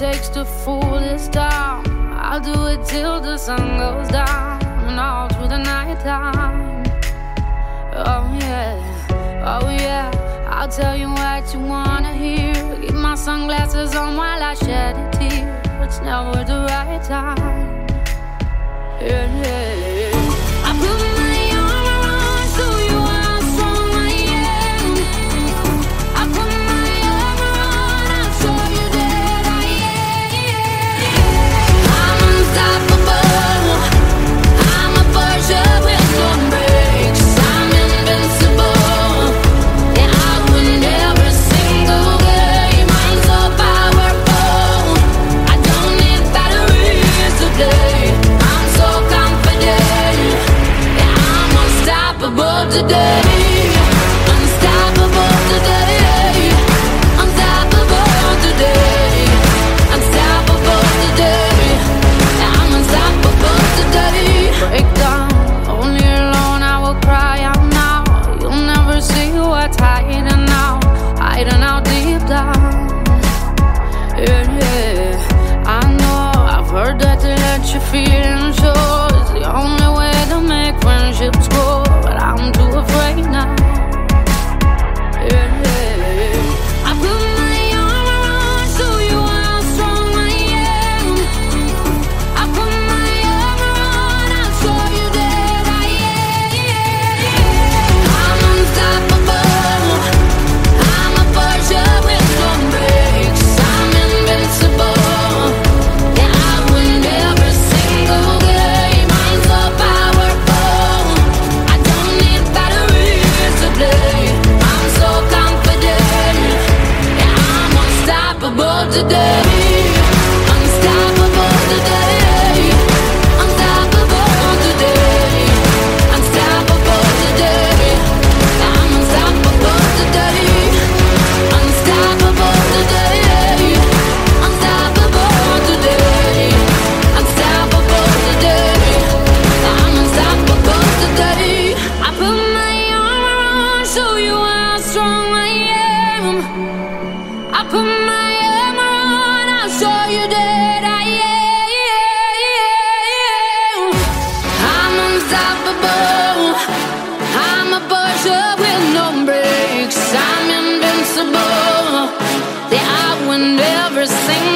takes to fool this town. I'll do it till the sun goes down and all through the night time. Oh yeah, oh yeah, I'll tell you what you wanna hear. Keep my sunglasses on while I shed a tear. It's never the right time. Yeah, yeah. I put my arm around, show you how strong I am. I put my arm around, I'll show you that I am. I'm unstoppable. I'm a Porsche with no brakes. I'm invincible. Yeah, I win every single game. I'm so powerful. I don't need batteries to play. I'm so confident. Yeah, I'm unstoppable today. Unstoppable today. Unstoppable today. Unstoppable today. Yeah, I'm unstoppable today. Break down, only alone I will cry out now. You'll never see what's hiding out, hiding out deep down. Yeah, yeah, I know, I've heard that to let you feel and show is the only way to make friendships grow, but I'm too afraid now. Yeah, yeah, I put my arm around, show you how strong I am. I put my arm around, I'll show you that I am. I'm unstoppable. I'm a Porsche with no brakes. I'm invincible. Yeah, I win every single game. I'm so powerful. I don't need batteries to play. I'm so confident. Yeah, I'm unstoppable today. Unstoppable today. Unstoppable today. Unstoppable today. I'm unstoppable today. Unstoppable today. Unstoppable today. Unstoppable today. I'm unstoppable today. I put my arm around, show you how strong I am. I put my arm around, I'll show you that I am. I'm unstoppable. I'm a Porsche with no brakes. I'm invincible. Yeah, I win every single